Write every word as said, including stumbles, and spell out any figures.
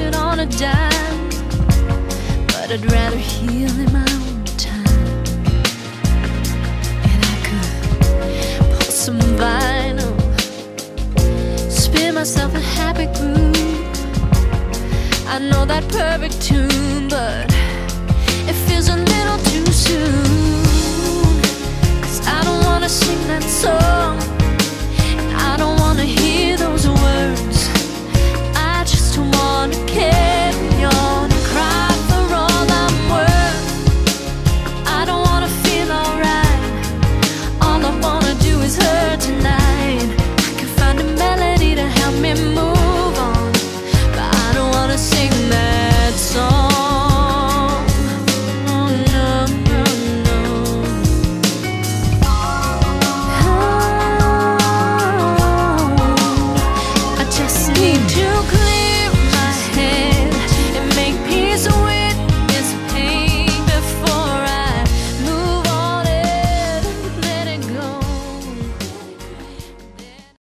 it on a dime, but I'd rather heal in my own time. And I could pull some vinyl, spin myself a happy groove. I know that perfect tune, but it feels a little too soon.